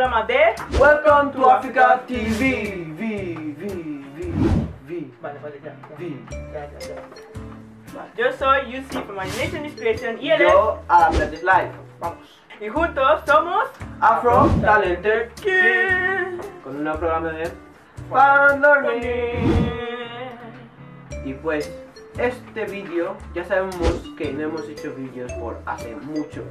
programa de Welcome to Africa TV. Vale, ya. V. Vale. Yo soy Yusi from Animation Inspiration y él es... Yo, Atlantis Live. Vamos. Y juntos somos... Afro Talented Kids. con un nuevo programa de Fun Learning. Y pues, este vídeo, ya sabemos que no hemos hecho vídeos por hace mucho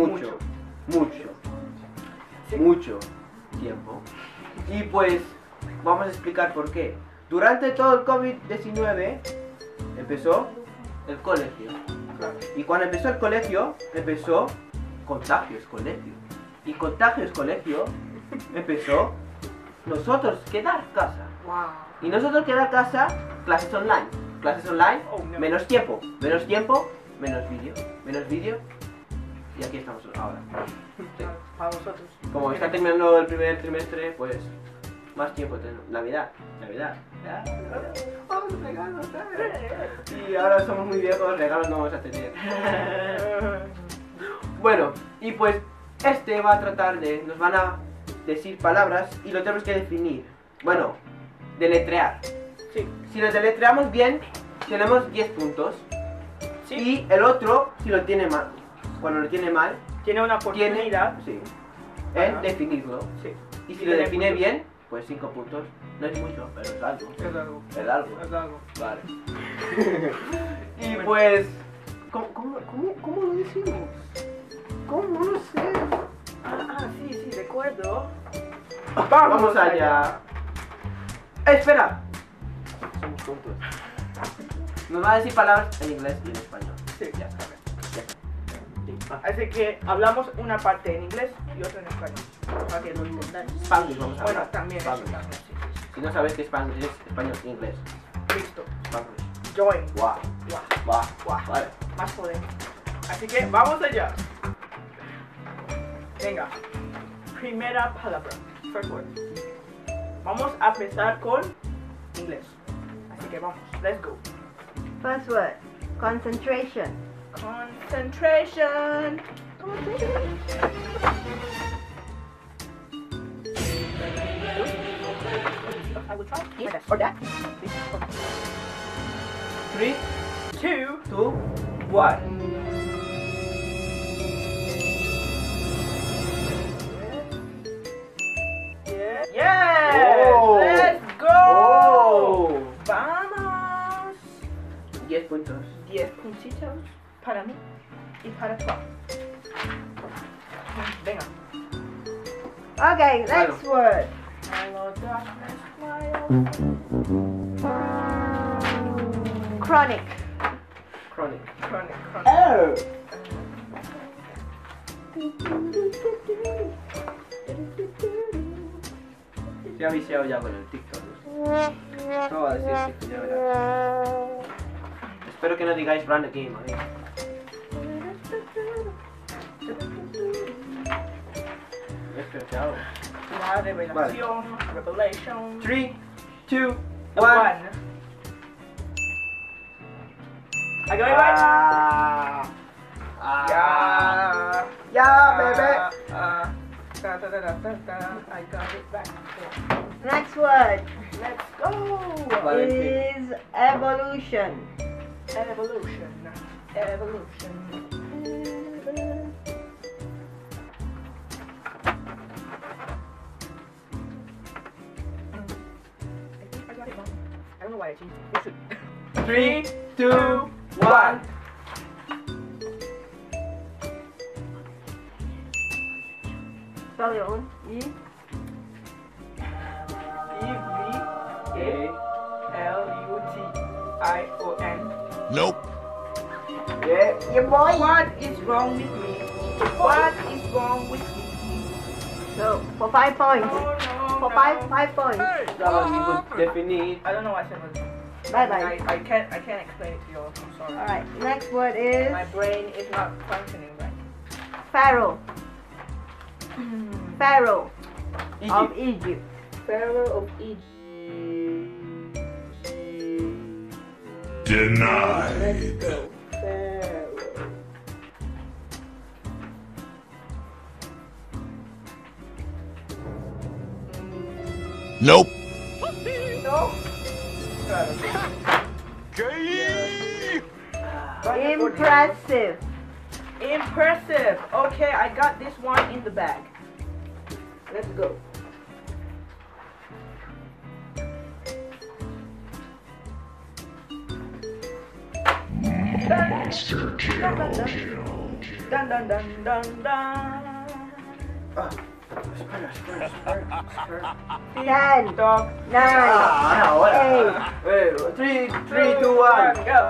tiempo. Y pues, vamos a explicar por qué. Durante todo el COVID-19 empezó el colegio. Y cuando empezó el colegio, empezó Contagios Colegio. Y Contagios Colegio empezó nosotros quedar casa. Wow. Y nosotros quedar casa, clases online. Clases online, Oh, no. menos tiempo, menos vídeo. Y aquí estamos ahora. Sí. Para vosotros. Como está terminando el primer trimestre, pues más tiempo tenemos. Navidad. Oh, los regalos, y ahora somos muy viejos, regalos no vamos a tener. Bueno, y pues este va a tratar de, nos van a decir palabras y lo tenemos que definir. Bueno, deletrear. Sí. Si lo deletreamos bien, tenemos 10 puntos. Sí. Y el otro, si lo tiene mal, cuando lo tiene mal, Tiene una oportunidad. sí, Ajá. en definirlo. Sí. Y si lo define bien, pues 5 puntos. No es mucho, pero es algo. Es algo. Es algo. Es algo. Vale. Y pues, ¿cómo lo decimos? ¿Cómo? No sé. Sí, recuerdo. Vamos allá. Espera. Somos tontos. Nos va a decir palabras en inglés y en español. Sí. Ya, sí. Así que hablamos una parte en inglés y otra en español. Para que lo entendáis. Spanglish vamos a Bueno, hablar. también eso Spanglish. también, sí. Si no sabes qué es Spanglish, es español, inglés. Listo. Spanglish. Join. Guau. Guau. Vale. Más poder. Así que vamos allá. Venga. Primera palabra. First word. Vamos a empezar con inglés. Así que vamos. Let's go. First word, concentration. Concentration. I will try. Yes. Or that. 3, 2. 2, 1. Yes. Oh. Let's go. Oh. Vamos. 10 puntos. 10 puntitos para mí y para tú. Venga. Okay, next word. Hello, darkness, my Chronic. Chronic. Chronic. Oh. Se ha viciado ya con el TikTok. No va a decir que ya verás. Espero que no digáis Run the Game, ¿vale? Esto es algo. La revelación. Revelation. 3, 2, 1. One. I got it right? Ya, bebé. I got it back. Next word Let's go. Valentín. is evolution. Evolution. I got it wrong. I don't know why I changed it. You should. 3, 2, 1. Spell your own. Evolution. Nope. Yeah, boy. What is wrong with me? What is wrong with me? So, for 5 points. Oh, no, For no. five points. That was a good definition. I don't know what I said. Bye-bye. I can't explain it to you. I'm sorry. Alright, next word is My brain is not functioning right. Pharaoh. Pharaoh of Egypt. Egypt. Pharaoh of Egypt. Denied. Pharaoh. Nope. No. Claro. Impressive. Impressive. Okay, I got this one in the bag. Let's go. Monster kill. Dun dun dun dun dun. Espera. 10, Dog. 9, Ahora. 8. 3, 2, 1. Go.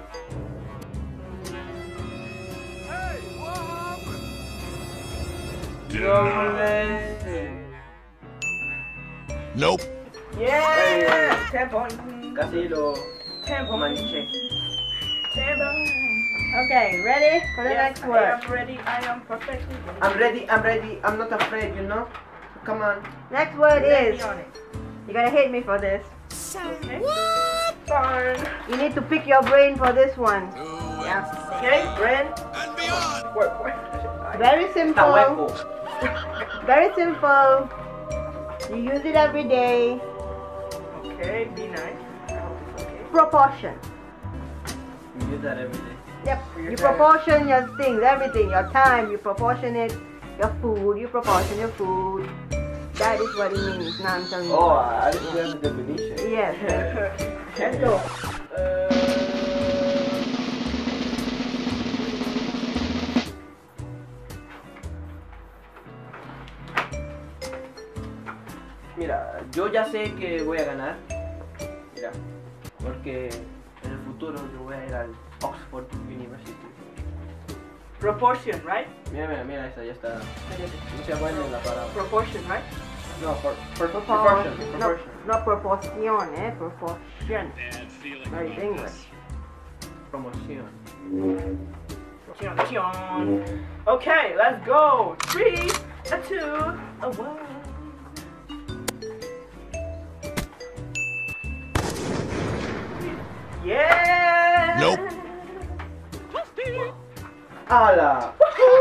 Nope. Yeah. 10 points. Casi lo 10 points. manché. 10 points. Okay, ready for the Yes, next word? I am ready. I am perfectly ready. I'm ready. I'm not afraid, you know? Come on. Next word Let me is, on it. you're gonna hate me for this. Okay. Fine. You need to pick your brain for this one. Yeah. Okay, Bren. And beyond. Work. Very Está simple. hueco. Very simple. You use it every day. Okay, be nice. I hope it's okay. Proportion. You use that every day. Yep. For your You time. proportion your things, everything. Your time, you proportion it. Your food, you proportion your food. That is what it means. Now I'm telling you. Oh, I didn't have the definition. Yes. Let's go. Mira, yo ya sé que voy a ganar. Mira, porque en el futuro yo voy a ir al Oxford University. Proportion, right? Mira, esa ya está. No se acuerden la palabra. Proportion, right? No, proportion. No, Proportion. no proporción, proportion. Very English. Promoción. Proportion. Okay, let's go. 3, a 2, a 1. Yeah. Nope. ¡Hala!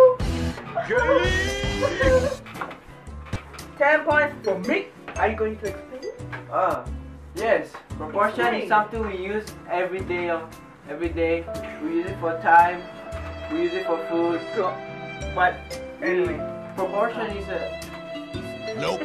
10 points for me. Are you going to explain it? Yes. Proportion Explain. is something we use every day. Every day. We use it for time. We use it for food. But anyway. Proportion is a. Nope.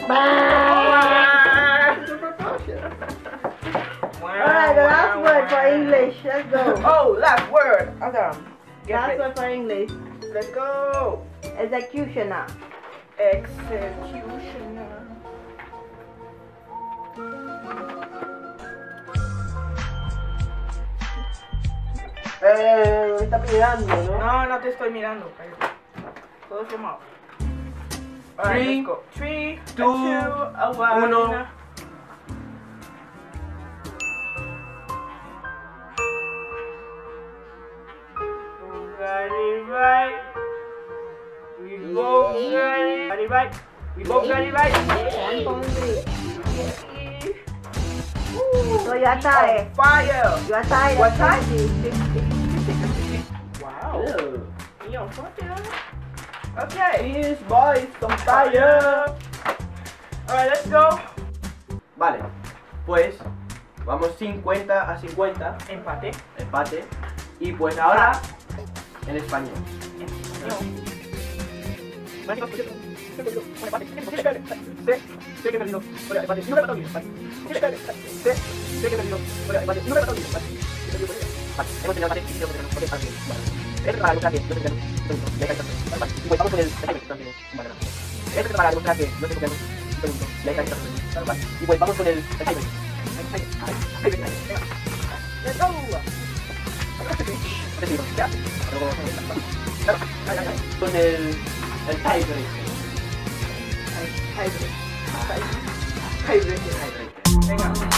Alright, the last word for English. Let's go. Oh, last word. Adam, get Last ready. word for English. Let's go. Executioner. Executioner. Me está mirando, ¿no? No, no te estoy mirando. Cállate. Todo quemado. Three, Let's go. 3, 2, 1. uno. Got it right. We both got it right. We both got it right. 10.3. So you are tied. Fire. You are tied. What at time? 50. Wow. Ew. Yo, fire. Okay. Cheers, boys, on fire. Alright, let's go. Vale, pues vamos 50-50, Empate. empate. Y pues ahora en español. Y pues vamos con el Let's go. con el tiebreaker. Venga.